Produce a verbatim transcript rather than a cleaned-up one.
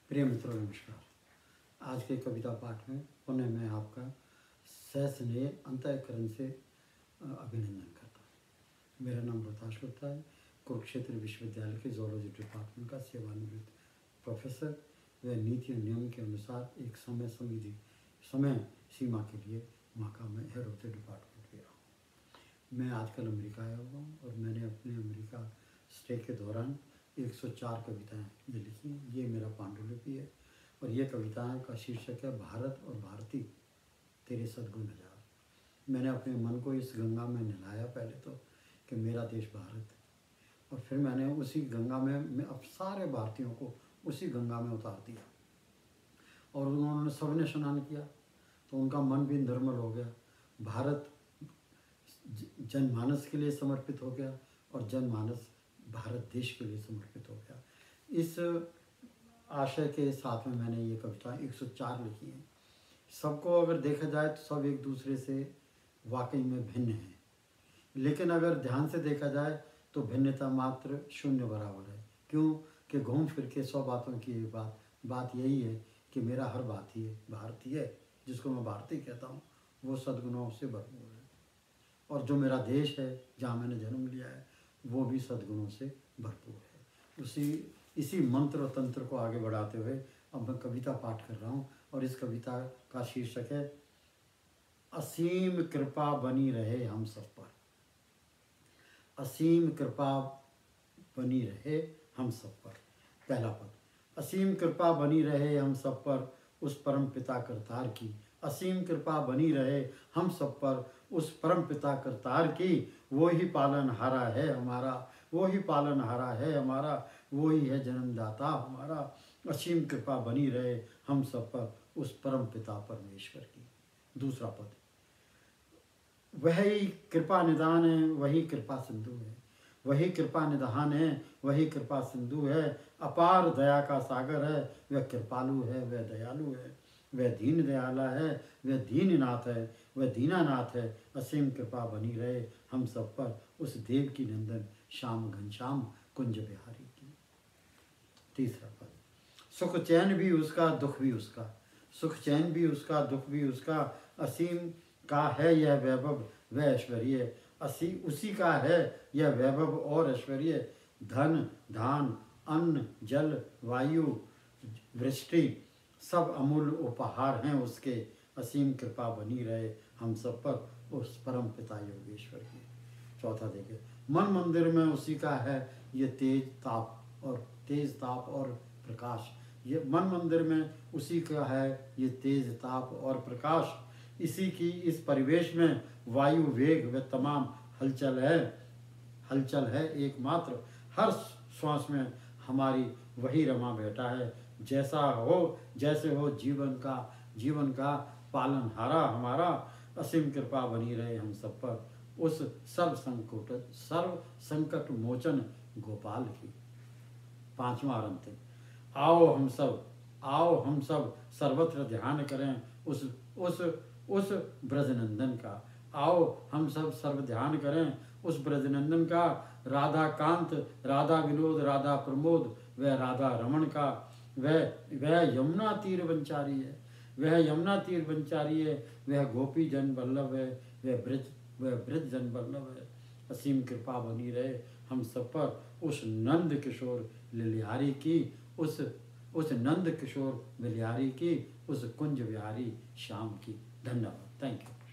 प्रिय मित्रों नमस्कार। आज के कविता पाठ में पुनः मैं आपका सस्नेह अंतःकरण से अभिनंदन करता हूँ। मेरा नाम रोहताश गुप्ता है। कुरुक्षेत्र विश्वविद्यालय के जूलॉजी डिपार्टमेंट का सेवानिवृत्त प्रोफेसर व नीति और नियम के अनुसार एक समय समिति समय सीमा के लिए वहाँ का मैं हेड ऑफ द डिपार्टमेंट भी रहा हूँ। मैं आजकल अमेरिका आया हुआ हूँ और मैंने अपने अमेरिका स्टे के दौरान एक सौ चार कविताएं ये लिखी हैं। ये मेरा पांडुलिपि है और ये कविताएं का शीर्षक है भारत और भारती तेरे सद्गुण हजार। मैंने अपने मन को इस गंगा में नहलाया पहले तो कि मेरा देश भारत है, और फिर मैंने उसी गंगा में मैं अब सारे भारतीयों को उसी गंगा में उतार दिया और उन्होंने सबने स्नान किया तो उनका मन भी निर्मल हो गया। भारत जनमानस के लिए समर्पित हो गया और जनमानस भारत देश के लिए समर्पित हो गया। इस आशय के साथ में मैंने ये कविता एक सौ चार लिखी है। सबको अगर देखा जाए तो सब एक दूसरे से वाकई में भिन्न हैं, लेकिन अगर ध्यान से देखा जाए तो भिन्नता मात्र शून्य बराबर है। क्यों कि घूम फिर के सौ बातों की एक बात बात यही है कि मेरा हर भारतीय भारतीय जिसको मैं भारतीय कहता हूँ वो सद्गुणों से भरपूर है, और जो मेरा देश है जहाँ मैंने जन्म लिया है वो भी सद्गुणों से भरपूर है। उसी इसी मंत्र और तंत्र को आगे बढ़ाते हुए अब मैं कविता पाठ कर रहा हूँ और इस कविता का शीर्षक है असीम कृपा बनी रहे हम सब पर। असीम कृपा बनी रहे हम सब पर। पहला पद, असीम कृपा बनी रहे हम सब पर उस परम पिता करतार की। असीम कृपा बनी रहे हम सब पर उस परम पिता करतार की। वो ही पालन हारा है हमारा, वो ही पालन हारा है हमारा, वो ही है जन्मदाता हमारा। असीम कृपा बनी रहे हम सब पर उस परम पिता परमेश्वर की। दूसरा पद, वही कृपा निदान है वही कृपा सिंधु है, वही कृपा निधान है वही कृपा सिंधु है। अपार दया का सागर है वह कृपालु है वह दयालु है, वह दीन दयाला है वह दीननाथ है वह दीनानाथ है। असीम कृपा बनी रहे हम सब पर उस देव की नंदन श्याम घनश्याम कुंज बिहारी की। तीसरा पद, सुख चैन भी उसका दुख भी उसका, सुख चैन भी उसका दुख भी उसका। असीम का है यह वैभव वह ऐश्वर्य, असी उसी का है यह वैभव और ऐश्वर्य। धन धान अन्न जल वायु वृष्टि सब अमूल्य उपहार हैं उसके। असीम कृपा बनी रहे हम सब पर उस परम पिता योगेश्वर की। चौथा देखे, मन मंदिर में उसी का है ये तेज ताप और तेज ताप और प्रकाश। ये मन मंदिर में उसी का है ये तेज ताप और प्रकाश। इसी की इस परिवेश में वायु वेग व तमाम हलचल है हलचल है एकमात्र। हर श्वास में हमारी वही रमा बैठा है। जैसा हो जैसे हो जीवन का जीवन का पालनहारा हमारा। असीम कृपा बनी रहे हम सब पर उस सर्व संकट सर्व संकट मोचन गोपाल की। पांचवा और अंतिम, आओ हम सब आओ हम सब सर्वत्र ध्यान करें उस उस उस ब्रजनंदन का। आओ हम सब सर्व ध्यान करें उस ब्रजनंदन का। राधा कांत राधा विनोद राधा प्रमोद वह राधा रमण का। वह वह यमुना तीर वंचारी है वह यमुना तीर वंचारी है। वह गोपी जन वल्लभ है वह ब्रज वह ब्रज जन वल्लभ है। असीम कृपा बनी रहे हम सब पर उस नंद किशोर लिलिहारी की उस उस नंद किशोर लिलिहारी की उस कुंज बिहारी श्याम की। धन्यवाद। Thank you.